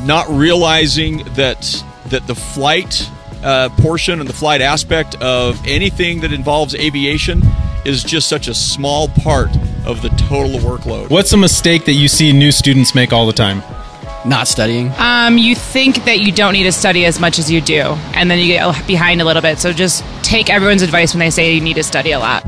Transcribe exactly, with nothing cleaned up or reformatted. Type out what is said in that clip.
and not realizing that that the flight uh, portion and the flight aspect of anything that involves aviation is just such a small part of the total workload. What's a mistake that you see new students make all the time? Not studying. Um, you think that you don't need to study as much as you do, and then you get behind a little bit. So just take everyone's advice when they say you need to study a lot.